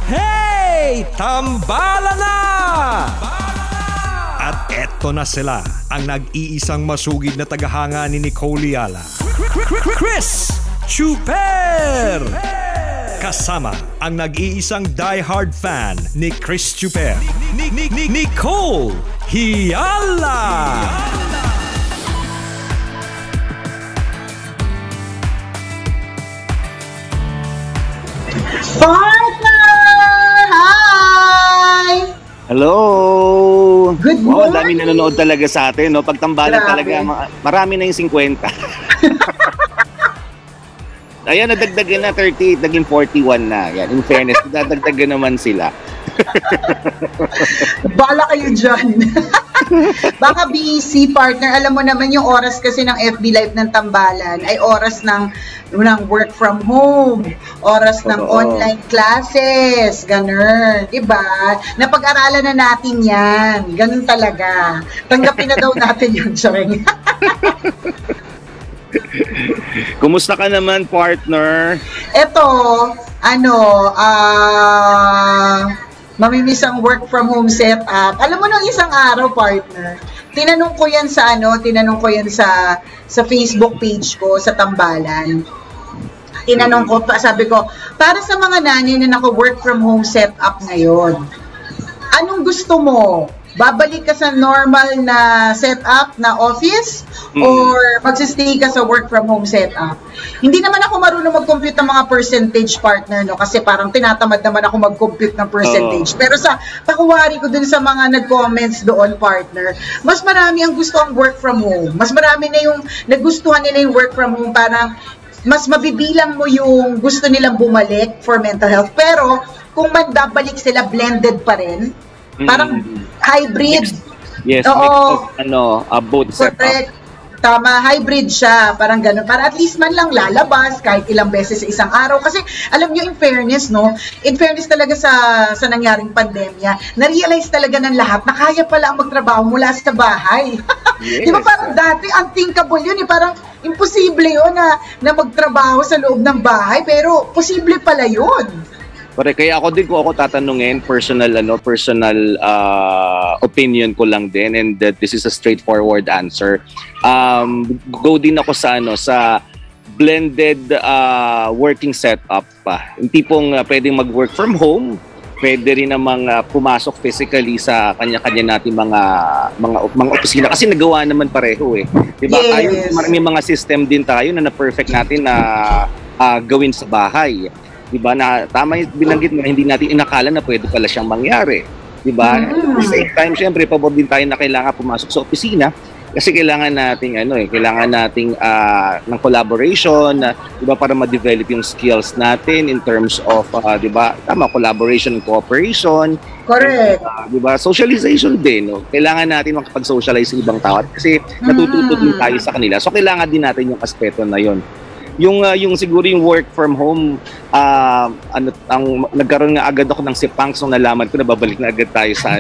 Hey! Tambala na! At eto na sila, ang nag-iisang masugid na tagahanga ni Nicole Yala. Chris Chuper! Kasama ang nag-iisang diehard fan ni Chris Chuper, Nicole Yala! Partner! Hi! Hello! Good morning! Dami nanonood talaga sa atin, no? Pagtambalan talaga, marami na yung 50. Ayan, nadagdagan na 38, naging 41 na. Yan, in fairness, nadagdagan naman sila. Bala kayo dyan. Baka busy, partner. Alam mo naman yung oras kasi ng FB Live ng Tambalan ay oras ng work from home, oras ng online classes, ganun. Diba? Napag-aralan na natin yan. Ganun talaga. Tanggapin na daw natin yung charing. Kumusta ka naman, partner? Eto, mamimiss ang work from home setup. Alam mo nung isang araw, partner, tinanong ko yan sa Facebook page ko sa Tambalan. Tinanong ko, sabi ko, para sa mga nanay na naka-work from home setup ngayon, anong gusto mo? Babalik ka sa normal na setup na office or magsistay ka sa work from home setup? Hindi naman ako marunong mag-compute ng mga percentage, partner, no? Kasi parang tinatamad naman ako mag-compute ng percentage. Pero sa pakuwari ko dun sa mga nag-comments doon, partner, mas marami ang gusto ang work from home. Mas marami na yung nagustuhan nila yung work from home. Parang mas mabibilang mo yung gusto nilang bumalik for mental health. Pero kung babalik sila, blended pa rin. Parang hybrid. Yes, oo, both setup. Tama, hybrid siya. Parang gano'n. Para at least man lang lalabas kahit ilang beses sa isang araw. Kasi alam nyo, in fairness, no? In fairness talaga sa nangyaring pandemya, na-realize talaga ng lahat na kaya pala ang magtrabaho mula sa bahay. Yes. Di ba parang dati, unthinkable yun eh. Parang imposible yun na magtrabaho sa loob ng bahay. Pero posible pala yun. Kaya ako din, kung ako tatanungin, personal opinion ko lang din, and this is a straightforward answer. Go din ako sa blended working setup pa. Yung tipong pwedeng mag-work from home, pwede rin namang pumasok physically sa kanya-kanya natin mga opisina kasi nagawa naman pareho eh. Diba? Yes. Tayo, may mga system din tayo na perfect natin na gawin sa bahay. Diba, na tama yung binanggit mo na hindi natin inakala na pwede pala siyang mangyari. Diba? At the same time, syempre, pabor din tayo na kailangan pumasok sa opisina kasi kailangan nating ng collaboration, diba, para ma-develop yung skills natin in terms of diba, collaboration and cooperation. Correct. And, diba, socialization din, no? Kailangan natin makapag-socialize sa ibang tao kasi natututo din tayo sa kanila. So kailangan din natin yung aspeto na yon. Yung siguro yung work from home, nagkaroon nga agad ako ng sipangs nung nalaman ko na babalik na agad tayo sa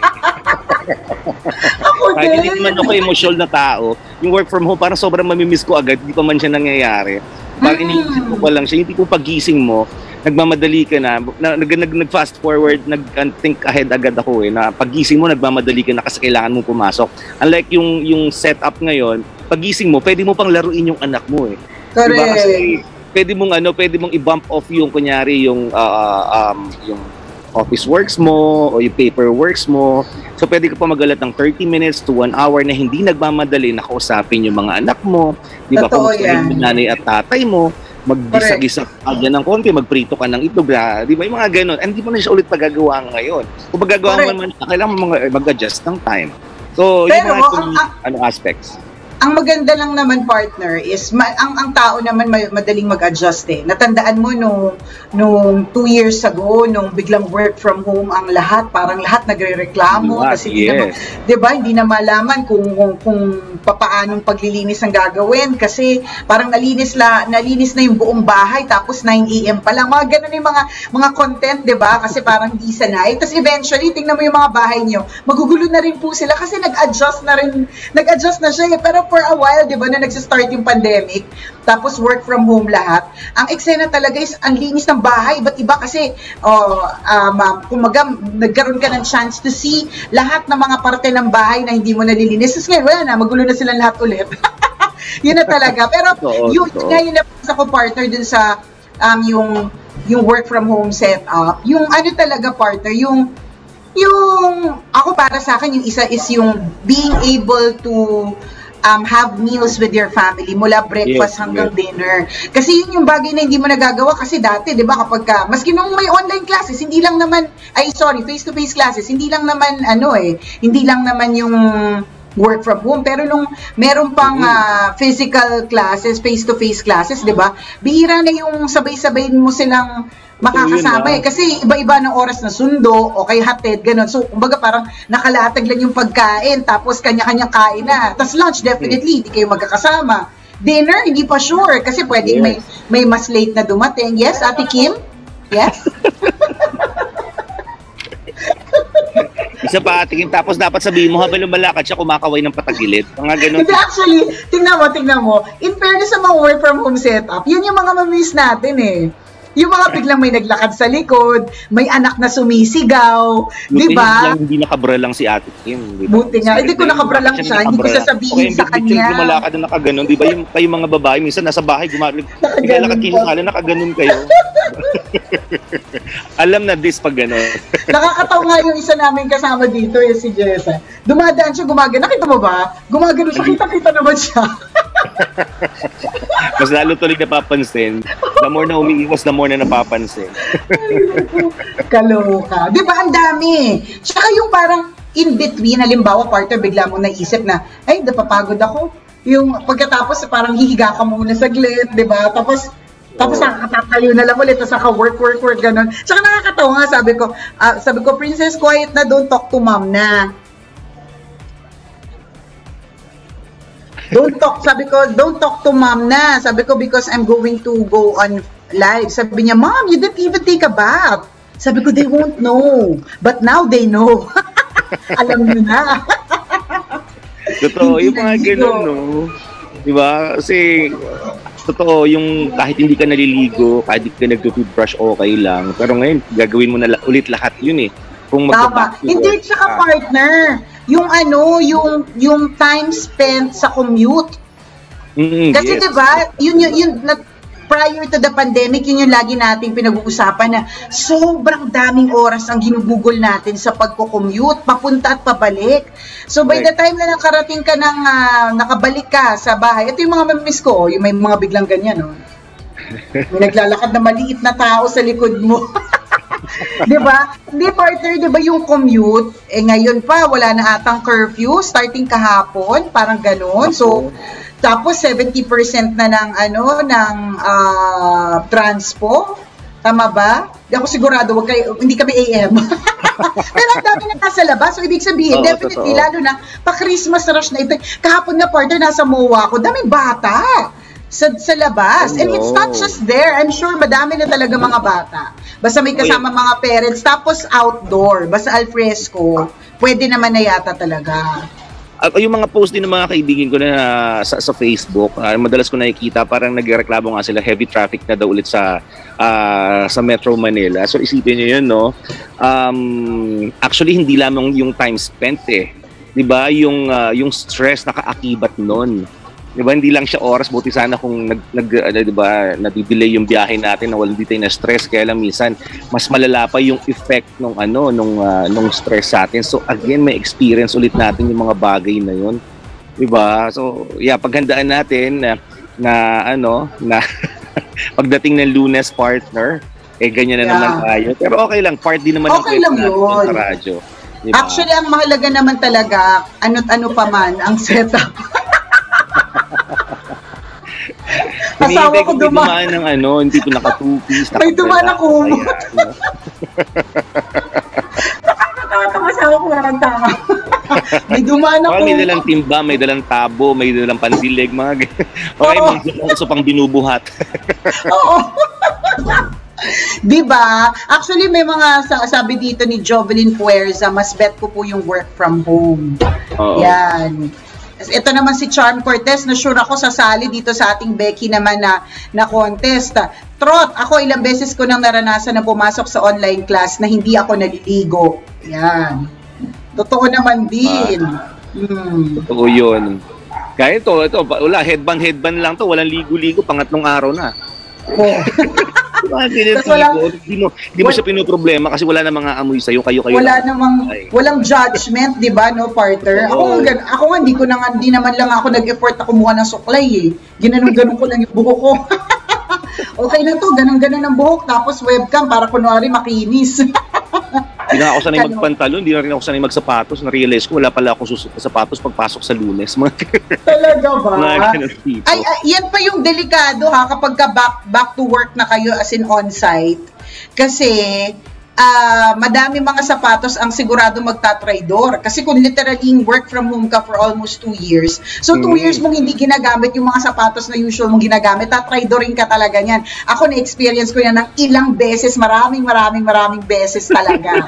Kahit hindi naman ako emotional na tao, yung work from home parang sobrang mamimiss ko agad, hindi pa man siya nangyayari. Parang iniisip ko pa lang siya, hindi ko pagising mo, nagmamadali ka na nag-fast forward, nag-think ahead agad ako na pagising mo, nagmamadali ka na kasi kailangan mong pumasok. Unlike yung setup ngayon, pagising mo, pwede mo pang laruin yung anak mo eh. Correct. Diba? Kasi pwede mong i-bump off yung kunyari yung office works mo o yung paper works mo. So pwede ka pa magalat ng 30 minutes to 1 hour na hindi nagmamadali na kausapin yung mga anak mo. Di ba? Kamustahin yung nanay at tatay mo. Maggisa-gisa ka ng konti, magprito ka ng itlog. Di ba? Yung mga ganun. And di mo na siya ulit pagagawa ngayon. Kung magagawa mo naman, kailangan mo mag-adjust ng time. So, pero, yung mga aspects. Ang maganda lang naman, partner, is ang tao naman madaling mag-adjust eh. Natandaan mo nung 2 years ago, nung biglang work from home ang lahat, parang lahat nagrereklamo kasi hindi na malaman kung papaanong paglilinis ang gagawin kasi parang nalinis na yung buong bahay tapos 9 AM pa lang. Mga ganun yung mga content, 'di ba? Kasi parang hindi sanay. Tapos eventually, tingnan mo yung mga bahay niyo, magugulo na rin po sila kasi nag-adjust na siya eh. Pero for a while, di ba, na nagsistart yung pandemic, tapos work from home lahat, ang eksena talaga is ang linis ng bahay, iba't iba kasi, kumaga, nagkaroon ka ng chance to see lahat ng mga parte ng bahay na hindi mo nalilinis. Tapos ngayon, wala na, magulo na silang lahat ulit. Yun na talaga. Pero yun na ko partner dun sa yung work from home setup. Yung ano talaga partner, yung ako para sa akin, yung isa is yung being able to have meals with your family mula breakfast hanggang dinner. Kasi yun yung bagay na hindi mo nagagawa kasi dati, 'di ba, kapag maski nung may online classes, hindi lang naman face-to-face classes, hindi lang naman hindi lang naman yung work from home, pero nung meron pang physical classes, face-to-face classes, 'di ba? Bihira na yung sabay-sabay mo silang makakasama kasi iba-iba ng oras na sundo o kay hatid, ganun. So, kumbaga parang nakalatag lang yung pagkain, tapos kanya-kanyang kain na. Tapos lunch, definitely, hindi kayo magkakasama. Dinner, hindi pa sure, kasi pwedeng may mas late na dumating. Yes, Ate Kim? Yes? Isa pa, Ate Kim, tapos dapat sabihin mo, habang lumalakad siya, kumakaway ng patagilid. Mga ganun. Hindi, actually, tingnan mo. In fairness sa mga work from home setup, yun yung mga mamiss natin eh. Yung mga biglang may naglakad sa likod, may anak na sumisigaw, di ba? Hindi nakabra lang si Ate Kim. Diba? Buti nga. Hindi ko nakabra lang siya, hindi ko sasabihin sa kanya. Okay, lumalakad na nakaganon, di ba? Yung kayo mga babae, minsan nasa bahay, naglalakad kayo sa kala, nakaganon kayo. Alam na this pag gano'n. Nakakatawa nga yung isa namin kasama dito, yung si Jessa. Dumadaan siya, gumagano. Nakita mo ba? Gumagano siya, kita-kita naman siya. Mas lalo tuloy napapansin. The more na umiiwas, the more na napapansin. Kaloka. Di ba, ang dami. Tsaka yung parang in between, halimbawa, partner, bigla mo naisip na, ay, napapagod ako. Yung pagkatapos, parang hihiga ka muna saglit, di ba? Tapos nakakatayo na lang ulit, tapos naka-work, gano'n. Tsaka nakakatawa nga, sabi ko, Princess, quiet na, don't talk to mom na. Don't talk to mom na. Sabi ko, because I'm going to go on live. Sabi niya, Mom, you didn't even take a bath. Sabi ko, they won't know. But now they know. Alam nyo na. Totoo, yung mga ganun, no? Diba? Kasi, totoo, yung kahit hindi ka naliligo, kahit hindi ka nag-toothbrush, okay lang. Pero ngayon, gagawin mo na ulit lahat yun eh. Kung tama. Hindi, tsaka partner. Yung time spent sa commute. Kasi yes, diba, yun prior to the pandemic, yun yung lagi nating pinag-uusapan na sobrang daming oras ang ginugugol natin sa pagko-commute, papunta at pabalik. So by the time na nakarating ka ng nakabalik ka sa bahay, ito yung mga mamiss ko, yung may mga biglang ganyan, no? May naglalakad na maliit na tao sa likod mo. Diba? Hindi, partner, diba yung commute, ngayon pa, wala na atang curfew, starting kahapon, parang ganun. So, tapos 70% na ng transpo. Tama ba? Hindi ako sigurado, hindi kami AM. Pero ang dami na nasa labas. So, ibig sabihin, definitely, lalo na, pa-Christmas rush na ito. Kahapon nga, partner, nasa MOA ako, daming bata sa labas. And it's not just there. I'm sure madami na talaga mga bata. Basta may kasama mga parents. Tapos outdoor. Basta alfresco. Pwede naman na yata talaga. Yung mga post din ng mga kaibigan ko na sa Facebook, madalas ko nakikita, parang nagreklamo nga sila, heavy traffic na daw ulit sa Metro Manila. So isipin nyo yun, no? Actually, hindi lamang yung time spent eh. Diba? Yung stress nakaakibat nun. Diba, hindi lang siya oras, buti sana kung diba, nadidelay yung biyahe natin na walang tayo na stress, kaya lang minsan mas malala pa yung effect nung stress sa atin. So again, may experience ulit natin yung mga bagay na yun. Diba? So yeah, paghandaan natin na pagdating ng Lunes, partner, ganyan na naman tayo. Pero okay lang, part din naman okay lang yun sa radyo. Diba? Actually, ang mahalaga naman talaga, ano pa man ang setup. Asawa ko dumaan ng hindi ko naka-two-piece. May dumaan ako. Nakakatawa itong asawa ko, parang tama. May dumaan ako. May dalang timba, may dalang tabo, may dalang pandilig, mga okay, mga gusto pang binubuhat. Oo. Diba? Actually, may mga sabi dito ni Jovelyn Puerza, mas bet ko po yung work from home. Yan. Ito naman si Charm Cortez, na sure ako sasali dito sa ating Becky naman na contest. Trot, ako ilang beses ko nang naranasan na pumasok sa online class na hindi ako naliligo. Yan. Totoo naman din. Totoo yun. Kaya ito, wala, headband lang to, walang ligo-ligo, pangatlong araw na. Hindi mo siya pinoproblema kasi wala na mga amoy sa'yo, kayo. Walang judgment, di ba, no, partner? Ako nga, hindi naman lang ako nag-effort na kumuha ng suklay eh. Ginanong-ganon ko lang yung buhok ko. Okay na to, ganun-ganon ang buhok, tapos webcam para kunwari makinis. Hindi na ako sanay magpantalon, hindi na rin ako sanay magsapatos. Na-realize ko, wala pala akong susuot na sapatos pagpasok sa Lunes. Talaga ba? Ay, yan pa yung delikado ha, kapag back to work na kayo as in on-site. Kasi, madami mga sapatos ang sigurado magtatraidor. Kasi kung literally work from home ka for almost 2 years, so 2 years mong hindi ginagamit yung mga sapatos na usual mong ginagamit, tatraidorin ka talaga niyan. Ako na-experience ko yan ng ilang beses, maraming beses talaga.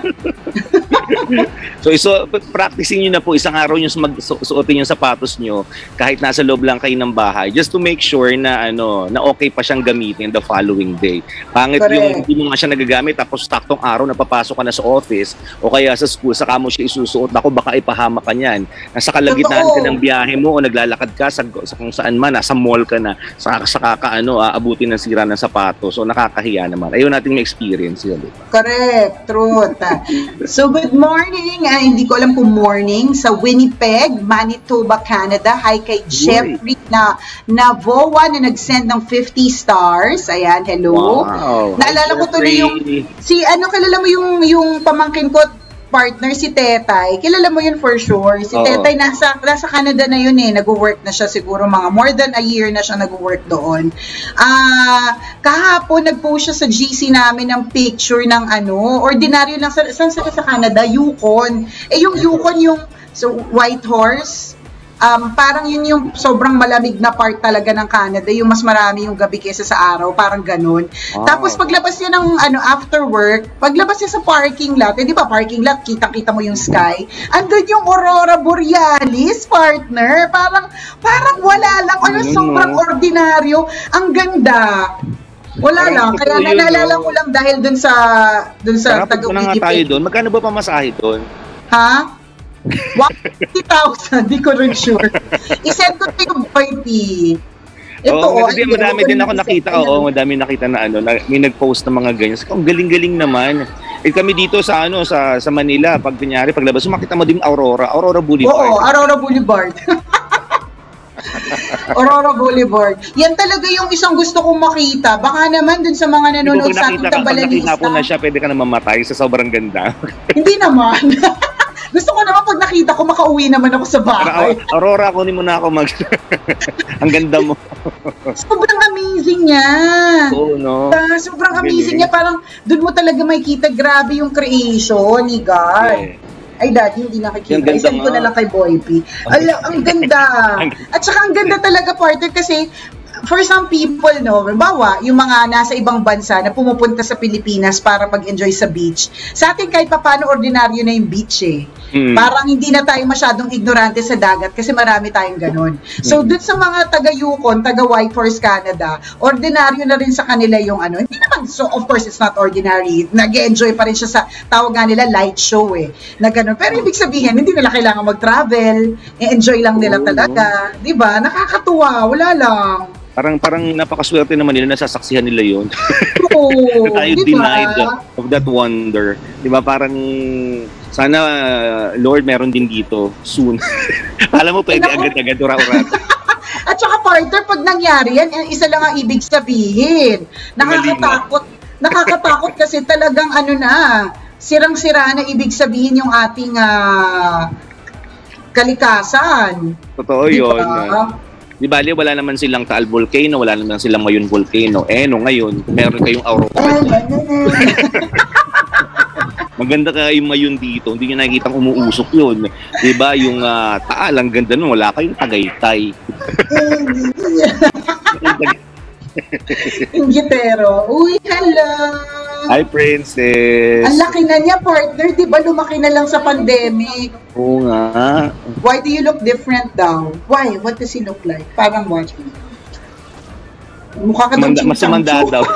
So practicing nyo na po, isang araw nyo suotin yung sapatos nyo kahit nasa loob lang kayo ng bahay, just to make sure na na okay pa siyang gamitin the following day. Pangit yung hindi mo nga siya nagagamit tapos taktong araw napapasok ka na sa office o kaya sa school, saka mo siya isusuot. Ako, baka ipahama ka niyan. Nasa kalagitnaan ka ng biyahe mo o naglalakad ka sa kung saan man, nasa mall ka na, saka abutin ng sira ng sapatos. So nakakahiya naman. Ayaw natin ma-experience yun. Correct. Truth. So good morning. Hindi ko alam kung morning sa Winnipeg, Manitoba, Canada. Hi kay Jeffrey na VOA na nag-send ng 50 stars. Ayan, hello. Wow. Naalala ko tuloy yung kilala mo yung pamangkin ko, partner, si Tetay. Kilala mo yun for sure. Si Tetay nasa Canada na yun eh. Nag-work na siya siguro mga more than a year na siya nag-work doon. Kahapon nag-post siya sa GC namin ng picture ng ordinaryo lang. Saan sila sa Canada? Yukon. Yung Yukon, yung White Horse. Parang yun yung sobrang malamig na part talaga ng Canada, yung mas marami yung gabi kaysa sa araw, parang ganun. Tapos paglabas niya ng after work, paglabas niya sa parking lot, di ba parking lot, kitang-kita mo yung sky, andun yung Aurora Borealis, partner, parang wala lang, sobrang ordinaryo, ang ganda. Wala lang, kaya naalala ko lang dahil dun sa taga-Winnipeg. Tayo doon, magkano ba pamasahe doon? Ha? 150,000, di ko rin sure. I-send ko ito yung party. Madami din ako nakita, madami nakita na may nag-post ng mga ganyan. Ang galing-galing naman. Kami dito sa Manila, pag paglabas, makita mo din Aurora Boulevard. Oo, Aurora Boulevard. Aurora Boulevard. Yan talaga yung isang gusto kong makita. Baka naman dun sa mga nanonood sa ating tambalanista. Pag nakita mo na siya, pwede ka na mamatay sa sobrang ganda. Hindi naman. Gusto ko naman pag nakita ko, makauwi naman ako sa bahay. Aurora, kunin mo na ako Ang ganda mo. Sobrang amazing niya. Oo, no? Sobrang amazing niya. Parang doon mo talaga makikita, grabe yung creation ni God. Ay, Daddy, hindi nakikita. Isend ko na lang kay Boy P. Ang ganda. At saka ang ganda talaga, partner, kasi for some people, bawa, yung mga nasa ibang bansa na pumupunta sa Pilipinas para mag-enjoy sa beach. Sa atin kahit paano ordinaryo na yung beach eh. Parang hindi na tayo masyadong ignorante sa dagat kasi marami tayong ganun. So, dun sa mga taga-Yukon, taga-White Horse, Canada, ordinaryo na rin sa kanila yung hindi naman, so of course, it's not ordinary. Nag-enjoy pa rin siya sa, tawag nga nila, light show eh. Na ganun. Pero ibig sabihin, hindi nila kailangan mag-travel. I-enjoy lang nila talaga. Diba? Nakakatuwa. Wala lang. Parang napakaswerte naman nila, nasasaksihan nila yun. Oo, tayo denied of that wonder. Diba? Parang sana, Lord, meron din dito soon. Alam mo, pwede agad-agad, ura-ura. At saka, partner, pag nangyari yan, isa lang ang ibig sabihin. Nakakatakot kasi talagang sirang-sira na ibig sabihin yung ating kalikasan. Totoo yun. Di bali, wala naman silang Taal Volcano, wala naman silang Mayon Volcano. Ngayon, meron kayong Aurora. Maganda kayong Mayon dito, hindi nyo nakikita umuusok yun. Di ba, yung Taal, ang ganda nun, wala kayong Tagaytay. Ingitero. Uy, hello! Hi, Princess. Ang laki na niya, partner. Di ba lumaki na lang sa pandemic? Oo nga. Why do you look different daw? Why? What does he look like? Parang what? Mukha ka daw Mas sumanda daw.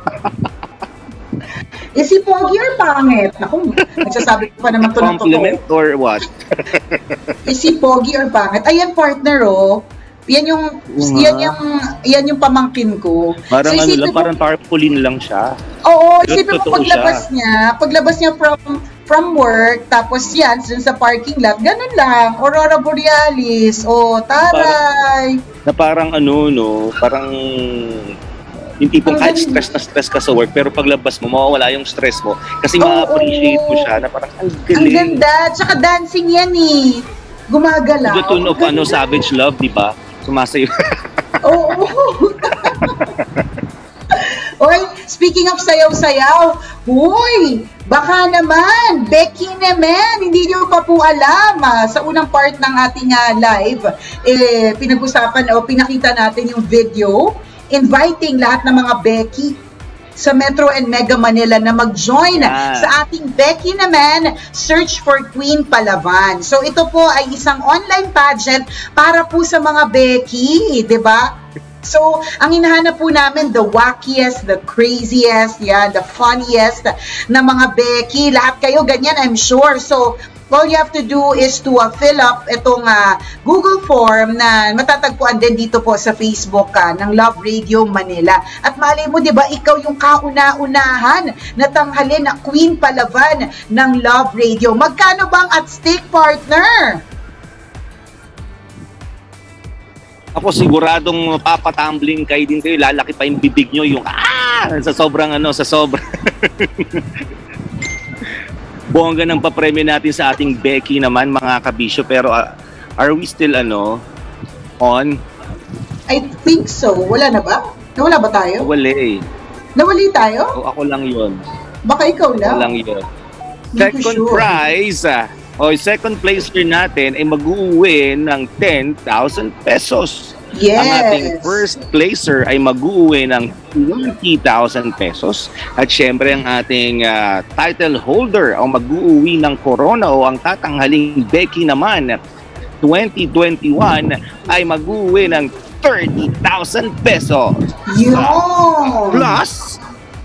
Is he pogi or pangit? Ako, nagsasabi ko pa naman ito ng Compliment totoo. or what? Is he pogi or pangit? Ayan, partner, oh. Yan yung pamangkin ko. Parang So, isipin mo- parang tarpaulin lang siya. Oo, Pero isipin mo totoo paglabas niya from work, tapos yan, dun sa parking lot, ganun lang, Aurora Borealis, taray. Na parang parang yung tipong kahit stress ka sa work, pero paglabas mo, mawawala yung stress mo. Kasi ma-appreciate mo siya na parang ang Ang galing. ganda, tsaka dancing yan eh. Gumagalaw. The tune of Ang ganda. Savage Love, di ba? Sumasayo. Oo. Oy, speaking of sayaw-sayaw, huy, baka naman, Becky naman, hindi nyo pa po alam, sa unang part ng ating live, pinag-usapan o pinakita natin yung video, inviting lahat ng mga Becky sa Metro and Mega Manila na mag-join sa ating Becky naman Search for Queen Palavan. So ito po ay isang online pageant para po sa mga Becky, 'di ba? So, ang hinahanap po namin, the wackiest, the craziest, the funniest na mga Becky. Lahat kayo ganyan, I'm sure. So, all you have to do is to fill up itong Google form na matatagpuan din dito po sa Facebook ng Love Radio Manila. At malay mo, di ba, ikaw yung kauna-unahan na tanghalin na Queen Palavan ng Love Radio. Magkano bang at stake, partner? Ako siguradong papatumbling kayo din kayo, lalaki pa yung bibig nyo, yung sa sobrang bongga ng papremyo natin sa ating Becky naman, mga kabisyo. Pero are we still on? I think so. Wala na ba? Nawala ba tayo? Wala eh. Nawali tayo? O, ako lang yun. Baka ikaw lang? Ako lang yun. Hindi ko Second sure. prize, second placer natin ay mag-uwi ng 10,000 pesos. Yes. Ang ating first placer ay mag-uwi ng 20,000 pesos. At syempre ang ating title holder ang mag-uwi ng corona o ang tatanghaling Becky naman 2021 ay mag-uwi ng 30,000 pesos. Yun! Plus,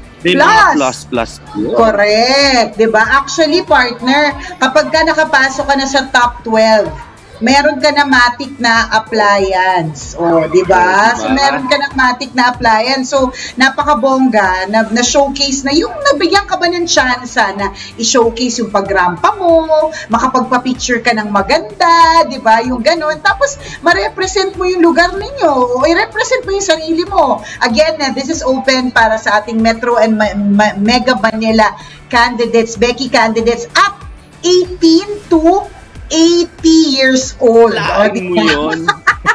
plus. Correct. Diba? Actually, partner, kapag ka nakapasok ka na sa top 12, meron ka na matic na appliance. Diba? So, meron ka na matic na appliance. So, napakabongga na showcase na yung nabigyan ka ba ng chance na i-showcase yung pagrampa mo, makapagpa-picture ka ng maganda, diba? Yung ganun. Tapos, ma-represent mo yung lugar ninyo o i-represent mo yung sarili mo. Again, this is open para sa ating Metro and Mega Manila candidates, Becky candidates, up 18 to 80 years old. Lahat mo yun.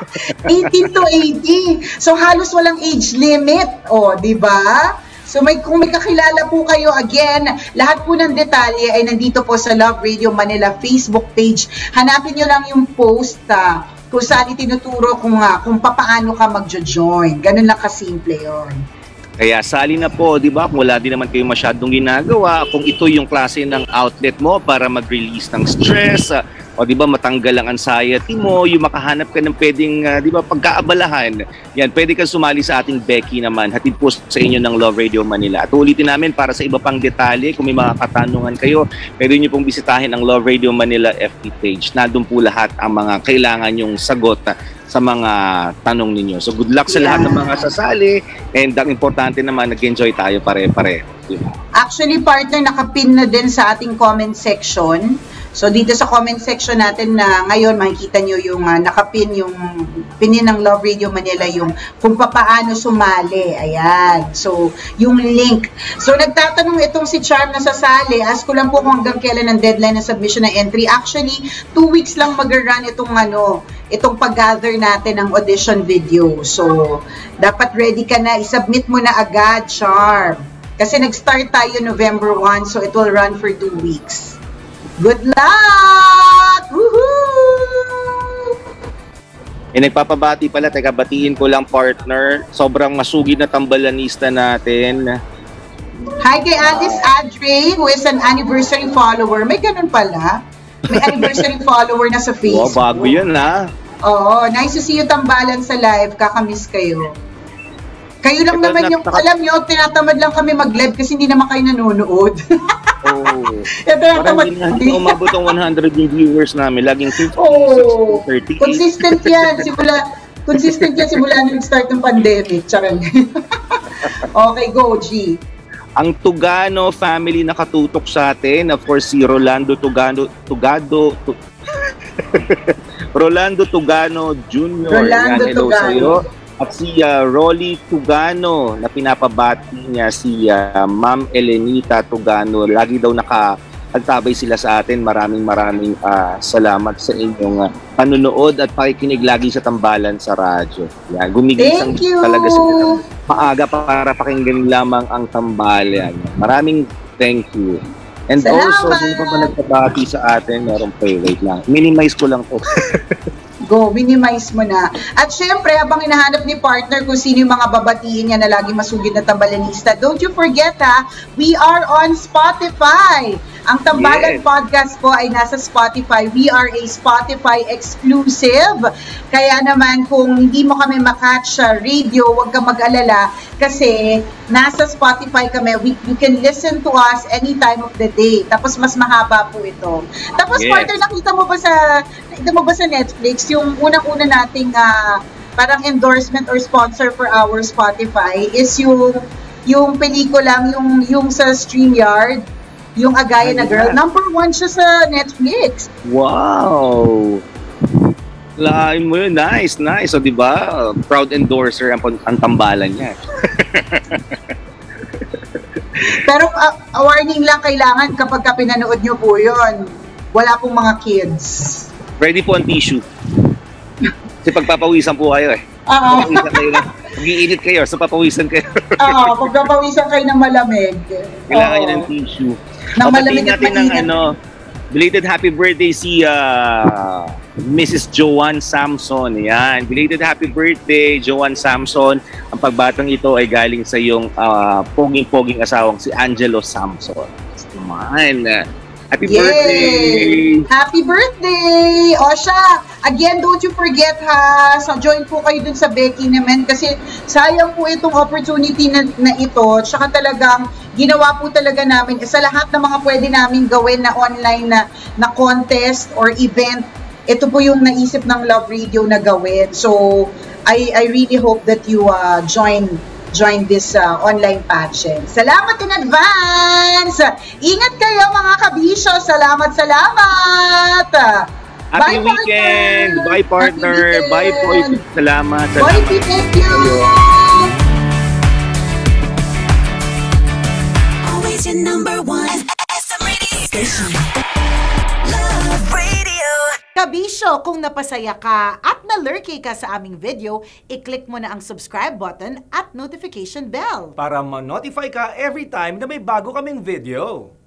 18 to 80. So, halos walang age limit. Di ba? So, kung may kakilala po kayo, again, lahat po ng detalye ay nandito po sa Love Radio Manila Facebook page. Hanapin nyo lang yung post kung saan itinuturo kung papaano ka magjo-join. Ganun lang kasimple yon. Kaya sali na po, di ba? Kung wala din naman kayo masyadong ginagawa, kung ito yung klase ng outlet mo para mag-release ng stress, o di ba matanggal ang anxiety mo, yung makahanap ka ng pwedeng, di ba, pagkaabalahan. Yan, pwede kang sumali sa ating Becky naman. Hatid po sa inyo ng Love Radio Manila. At ulitin namin para sa iba pang detalye, kung may mga katanungan kayo, pwede nyo pong bisitahin ang Love Radio Manila FB page. Nandun po lahat ang mga kailangan yung sagot sa mga tanong ninyo. So good luck sa lahat ng mga sasali, and ang importante naman, nag-enjoy tayo pare-pare. Actually, partner, nakapin na din sa ating comment section. So dito sa comment section natin na ngayon makikita nyo yung nakapin, yung pinin ng Love Radio Manila, yung kung papaano sumali. Ayan. So yung link. So nagtatanong itong si Charm na sasali. Ask ko lang po kung hanggang kailan ang deadline ng submission ng entry. Actually, 2 weeks lang mag-run itong pag-gather natin ng audition video. So dapat ready ka na. I-submit mo na agad, Charm. Kasi nag-start tayo November 1, so it will run for 2 weeks. Good luck! Woohoo! Nagpapabati pala, batiin ko lang, partner. Sobrang masugid na tambalanista natin. Hi kay Alice Adre, who is an anniversary follower. May ganun pala. May anniversary follower na sa Wow, Facebook. bago yun ha. Oo, nice to see you tambalan sa live. Kakamiss kayo. Kayo lang Ito, naman yung, alam nyo, tinatamad lang kami mag-live kasi hindi naman kayo nanonood. Oh. Ito na Parang tamad. hindi na umabot ang 100 yung viewers namin. Laging 50, Oh, 60, 30. consistent yan. Consistent yan simula nung start ng pandemic. Charang. Okay, go, G. Ang Tugano family nakatutok sa atin. Of course, si Rolando Rolando Tugano Jr. Rolando Yan, hello Tugano. sa'yo. At si Rolly Tugano na pinapabati niya si Ma'am Elenita Tugano. Lagi daw nagtabay sila sa atin. Maraming salamat sa inyong panunood at pakikinig lagi sa tambalan sa radyo. Yan, gumigising Thank you. talaga sila ng maaga para pakinggan lamang ang tambalan. Maraming thank you. And Salamat. also, sino pa ba nagpabati sa atin? Meron pa, wait lang. Minimize ko lang to. Go, minimize mo na. At syempre, habang hinahanap ni partner kung sino yung mga babatiin niya na lagi masugid na tambalanista, don't you forget we are on Spotify. Ang Tambalan Yes. Podcast po ay nasa Spotify. We are a Spotify exclusive. Kaya naman kung hindi mo kami makatch sa radio, huwag ka mag-alala kasi nasa Spotify kami. You can listen to us any time of the day. Tapos mas mahaba po ito. Tapos Yes. partner, nakita mo ba sa Netflix yung unang-una nating parang endorsement or sponsor for our Spotify is yung pelikulang yung sa StreamYard, yung Agaya na Girl. Number 1 siya sa Netflix. Wow! Lain mo yun. Nice, nice. So, di ba? Proud endorser ang tambalan niya. Pero warning lang, kailangan kapag pinanood nyo po yun, wala pong mga kids. Ready po ang tissue. Kasi pagpapawisan po kayo eh. Oo. Papawisan kayo na. Mag-iinit kayo, so papawisan kayo. Oo, pagpapawisan kayo ng malamig. Kailangan Oo. nyo ng tissue. Ng Papatiin malamig at natin ng mainit. belated happy birthday si Mrs. Joanne Samson. Yan. Belated happy birthday, Joanne Samson. Ang pagbatang ito ay galing sa iyong poging-poging asawang si Angelo Samson. Kumain. Happy birthday! Happy birthday! O siya, again, don't you forget so join po kayo dun sa Becky naman kasi sayang po itong opportunity na ito. Tsaka talagang ginawa po talaga namin sa lahat ng mga pwede namin gawin na online na contest or event. Ito po yung naisip ng Love Radio na gawin. So, I really hope that you join this online pageant. Salamat in advance! Ingat kayo mga kabisyo! Salamat! Happy Bye, weekend! partner! Bye, partner! Happy Bye, weekend! po! Salamat! Bye, thank you! Always your number one SM radio station. Love Radio. Kabisyo, kung napasaya ka at na-lurky ka sa aming video, i-click mo na ang subscribe button at notification bell. Para ma-notify ka every time na may bago kaming video.